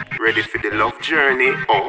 Ready for the love journey, oh.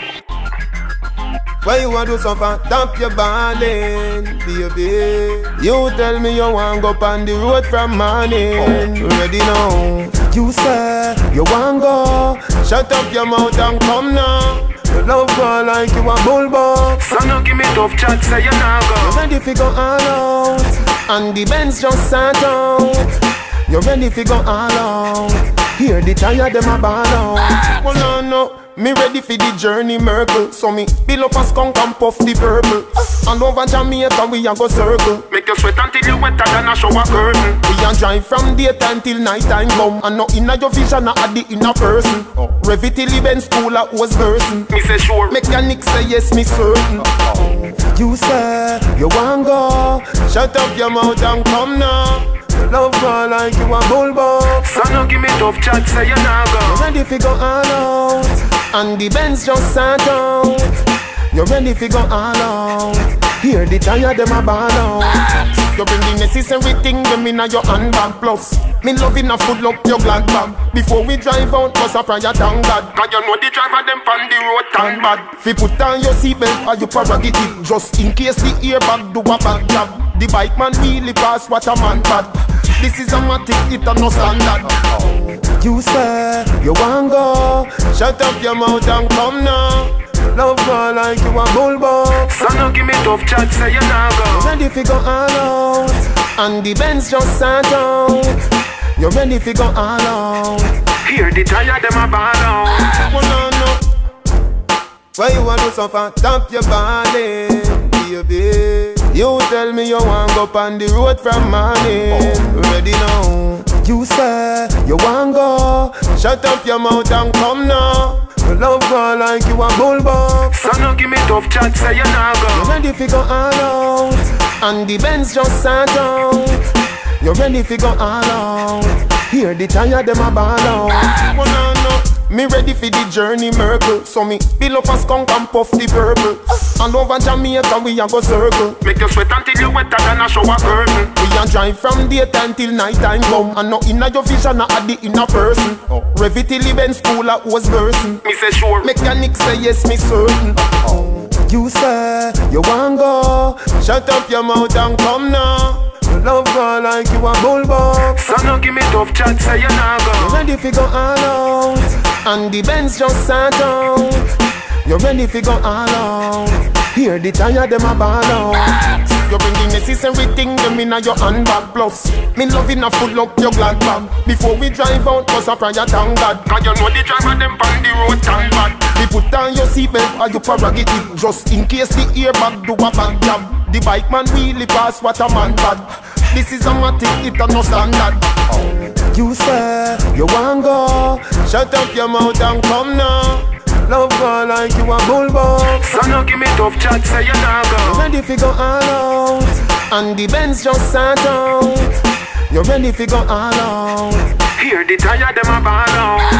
Why you want to suffer? Tap your ballin', baby. You tell me you want go on the road from morning. Ready now? You say you want go. Shut up your mouth and come now. You love go like you a bullbuck. So no give me tough chat, say you nah go. You ready fi go all out, and the Benz just sat out. You ready fi go all out. Hear the tire them a ball out. Well no, me ready for the journey Merkel. So me build up a skunk and puff the purple. And over Jamaica we a go circle. Make you sweat until you wetter than a shower curtain. We a drive from daytime till night time come. And no inna your vision, not at the inner person. Rev it till the Benz school was versing. Me say sure. Mechanic say yes, me certain. You say you want go. Shut up your mouth and come now. Love go like you a bullbuck. So no give me tough chat, say you nah go. You ready fi go all out, and the Benz just sat out. You ready fi go all out. Hear the tire them a ball out. You bring the necessary thing them inna your handbag. Plus, me loving a full up your glad bag. Before we drive out, cause a prayer thank God. Cause you know the driver them on the road turn bad. Fi put on your seatbelt or your prerogative, just in case the airbag do a bad job. The bike man really pass what a man bad. This is a matic, it a no standard. You say you want go. Shut up your mouth and come now. Love go like you a bullbuck. So no give me tough chat, say you nah go. You ready fi go all out, and the Benz just sat out. You ready fi go all out. Hear the tire them a ball out. Well no. Why you want to suffer? Tap your body, baby. You tell me you want go on the road from morning. Ready now? You say you want go. Shut up your mouth and come now. You love go like you a bullbuck. So no give me tough chat, say you nah go. You ready fi go all out, and the Benz just sat out. You ready fi go all out. Hear the tire them a ball out. Well no. Me ready for the journey Merkel. So me build up a skunk and puff the purple. And over Jamaica we a go circle. Make you sweat until you wetter than a shower curtain. We a drive from daytime till night time come. And no inna your vision, not at the inner person. Rev it till the Benz school was versing. Me say sure. Mechanic say yes, me certain. You say you want go. Shut up your mouth and come now. Love go like you a bullbuck. So no give me tough chat, say you nah go. You ready fi go all out, and the Benz just sat out. You ready fi go all out. Hear the tire them a ball out. You bring the necessary thing them inna your handbag. Plus, me loving a full up your glad bag. Before we drive out, cause a prayer thank God. Cause you know the driver them on the road turn bad. We put on your seatbelt or your prerogative, just in case the airbag do a bad job. The bike man really pass what a man bad. This is a matic, it a no standard. You say you want go. Shut up your mouth and come now. Love go like you a bullbuck. So no give me tough chat, say you nah go. You ready fi go all out, and the Benz just sat out. You ready fi go all out. Hear the tire them a ball out.